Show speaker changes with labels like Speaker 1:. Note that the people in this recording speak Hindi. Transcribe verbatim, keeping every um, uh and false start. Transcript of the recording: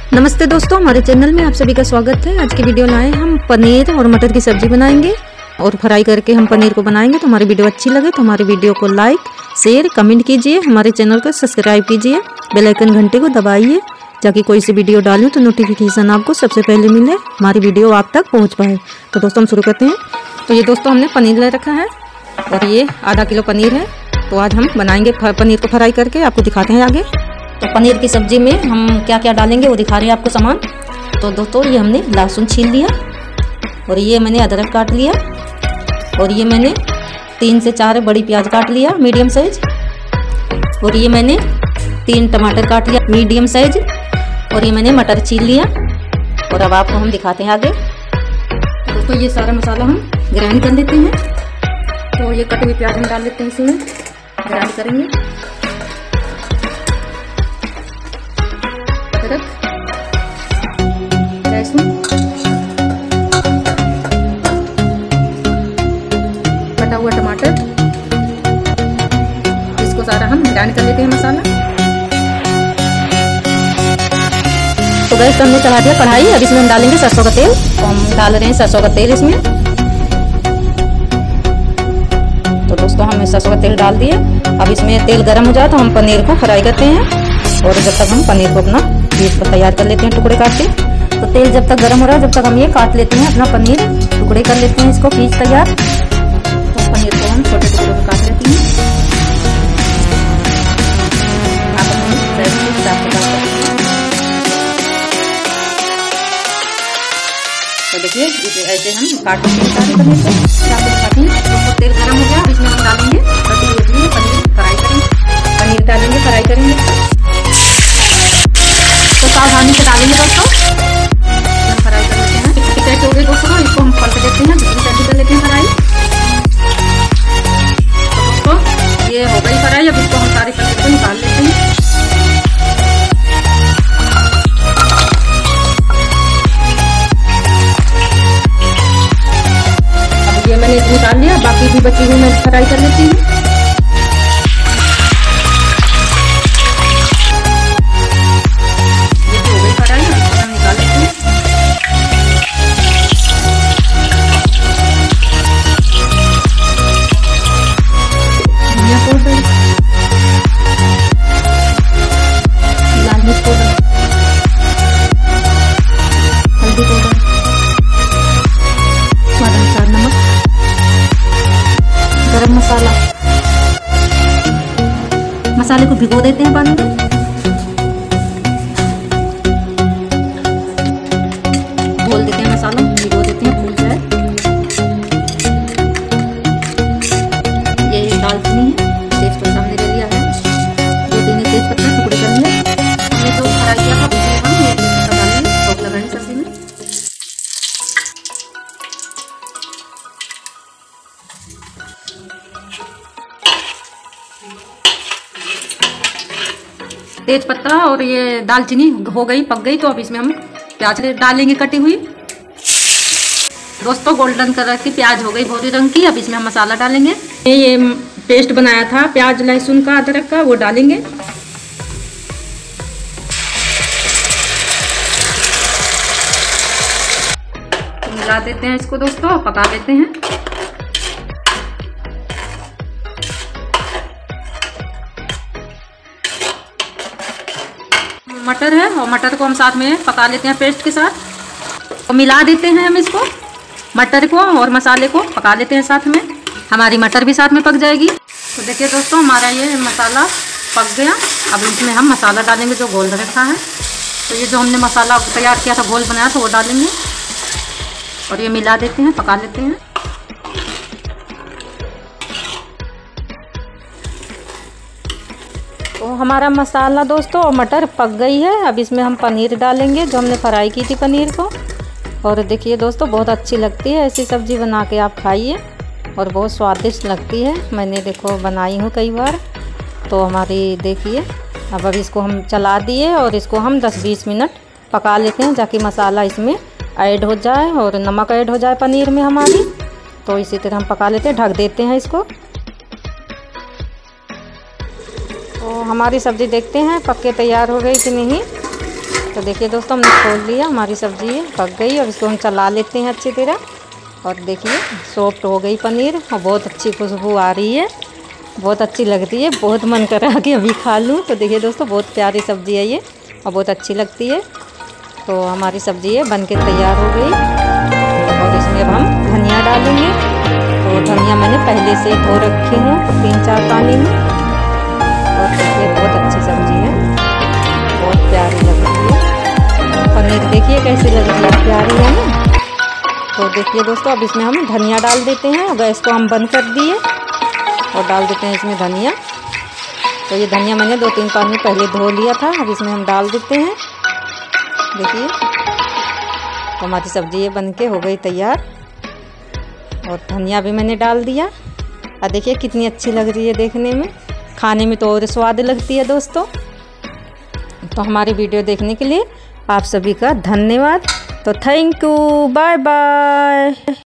Speaker 1: नमस्ते दोस्तों, हमारे चैनल में आप सभी का स्वागत है। आज की वीडियो लाए हम पनीर और मटर की सब्जी बनाएंगे और फ्राई करके हम पनीर को बनाएंगे। तो हमारी वीडियो अच्छी लगे तो हमारी वीडियो को लाइक शेयर कमेंट कीजिए, हमारे चैनल को सब्सक्राइब कीजिए, बेल आइकन घंटे को दबाइए ताकि कोई सी वीडियो डालूं तो नोटिफिकेशन आपको सबसे पहले मिले, हमारी वीडियो आप तक पहुँच पाए। तो दोस्तों हम शुरू करते हैं। तो ये दोस्तों हमने पनीर ले रखा है और ये आधा किलो पनीर है। तो आज हम बनाएंगे पनीर को फ्राई करके, आपको दिखाते हैं आगे। तो पनीर की सब्ज़ी में हम क्या क्या डालेंगे वो दिखा रहे हैं आपको सामान। तो दोस्तों ये हमने लहसुन छील लिया और ये मैंने अदरक काट लिया और ये मैंने तीन से चार बड़ी प्याज काट लिया मीडियम साइज और ये मैंने तीन टमाटर काट लिया मीडियम साइज और ये मैंने मटर छील लिया। और अब आपको हम दिखाते हैं आगे। दोस्तों ये सारा मसाला हम ग्राइंड कर लेते हैं। तो ये कटी हुई प्याज हम डाल लेते हैं, इसमें ग्राइंड करेंगे। अदरक, लहसुन, कटा हुआ टमाटर, इसको सारा हम ग्राइंड कर लेते हैं मसाला। तो गैस पर हमने चढ़ा दिया कढ़ाई। अब इसमें हम डालेंगे सरसों का तेल। तो हम डाल रहे हैं सरसों का तेल इसमें। तो दोस्तों हमने सरसों का तेल डाल दिए। अब इसमें तेल गर्म हो जाए तो हम पनीर को फ्राई करते हैं और जब तक हम पनीर को अपना पीस को तैयार कर लेते हैं टुकड़े काट के। तो तेल जब तक गर्म हो रहा है जब तक हम ये काट लेते हैं अपना पनीर, टुकड़े कर लेते हैं इसको पीस तैयार। तो पनीर को हम छोटे टुकड़ों में काट लेते हैं। आप अपने साइज के हिसाब से काट सकते हैं। तो देखिए ऐसे हम काट लेते हैं सारे पनीर को। दिखाते हैं तो तेल गर्म हो गया। इसमें हम डालेंगे कटी हुई पनीर, फ्राई करेंगे पनीर डालेंगे फ्राई करेंगे। तो सावधानी से डालेंगे दोस्तों, हम फ्राई कर लेते हैं। एक साइड हो गई दोस्तों, इसको हम पलट देते हैं, दूसरी साइड कर लेते हैं फ्राई। तो दोस्तों ये हो गई फ्राई। अब इसको हम सारी पनीर को निकाल लेते हैं। अब ये मैंने निकाल लिया, बाकी भी बची हुई मैं फ्राई कर लेती हूँ। गरम मसाला, मसाले को भिगो देते हैं पानी में। घोल देते हैं मसाला, भिगो देते हैं फूल जाए। ये दालचीनी है, तेज पत्ता हमने ले लिया है, दो तीन तेज पत्ता टुकड़े कर लिए। हमने जो फ्राई किया था उसमें हम ये तेज पत्ता डालेंगे, भोग लगाएंगे सब्जी में। तेज पत्ता और ये दालचीनी हो गई, पक गई। तो अब इसमें हम प्याज डालेंगे कटी हुई। दोस्तों गोल्डन कलर की प्याज हो गई भूरे रंग की। अब इसमें हम मसाला डालेंगे। ये पेस्ट बनाया था प्याज लहसुन का अदरक का, वो डालेंगे। मिला देते हैं इसको दोस्तों, पका लेते हैं। मटर है और मटर को हम साथ में पका लेते हैं पेस्ट के साथ। तो मिला देते हैं हम इसको, मटर को और मसाले को पका लेते हैं साथ में। हमारी मटर भी साथ में पक जाएगी। तो देखिए दोस्तों हमारा ये मसाला पक गया। अब इसमें हम मसाला डालेंगे जो घोल रखा है। तो ये जो हमने मसाला तैयार किया था, घोल बनाया था, वो डालेंगे और ये मिला देते हैं, पका लेते हैं। तो हमारा मसाला दोस्तों और मटर पक गई है। अब इसमें हम पनीर डालेंगे जो हमने फ्राई की थी पनीर को। और देखिए दोस्तों बहुत अच्छी लगती है ऐसी सब्ज़ी, बना के आप खाइए और बहुत स्वादिष्ट लगती है। मैंने देखो बनाई हूँ कई बार। तो हमारी देखिए अब अब इसको हम चला दिए और इसको हम दस बीस मिनट पका लेते हैं ताकि मसाला इसमें ऐड हो जाए और नमक ऐड हो जाए पनीर में हमारी। तो इसी तरह हम पका लेते हैं, ढक देते हैं इसको। तो हमारी सब्ज़ी देखते हैं पक के तैयार हो गई कि नहीं। तो देखिए दोस्तों, हमने खोल लिया, हमारी सब्ज़ी है पक गई और इसको हम चला लेते हैं अच्छी तरह। और देखिए सॉफ्ट हो गई पनीर और बहुत अच्छी खुशबू आ रही है, बहुत अच्छी लगती है, बहुत मन कर रहा है कि अभी खा लूँ। तो देखिए दोस्तों, बहुत प्यारी सब्ज़ी है ये और बहुत अच्छी लगती है। तो हमारी सब्ज़ी है बन के तैयार हो गई और इसमें अब हम धनिया डालेंगे। तो धनिया मैंने पहले से धो रखी हूँ तीन चार पानी में। और देखिए बहुत अच्छी सब्ज़ी है, बहुत प्यारी लग रही है। पनीर देखिए कैसी लग रही है, प्यारी है ना। तो देखिए दोस्तों, अब इसमें हम धनिया डाल देते हैं। गैस को हम बंद कर दिए और डाल देते हैं इसमें धनिया। तो ये धनिया मैंने दो तीन पानी पहले धो लिया था, अब इसमें हम डाल देते हैं। देखिए तो हमारी सब्ज़ी ये बन के हो गई तैयार और धनिया भी मैंने डाल दिया। और देखिए कितनी अच्छी लग रही है देखने में, खाने में तो और स्वाद लगती है दोस्तों। तो हमारी वीडियो देखने के लिए आप सभी का धन्यवाद। तो थैंक यू, बाय बाय।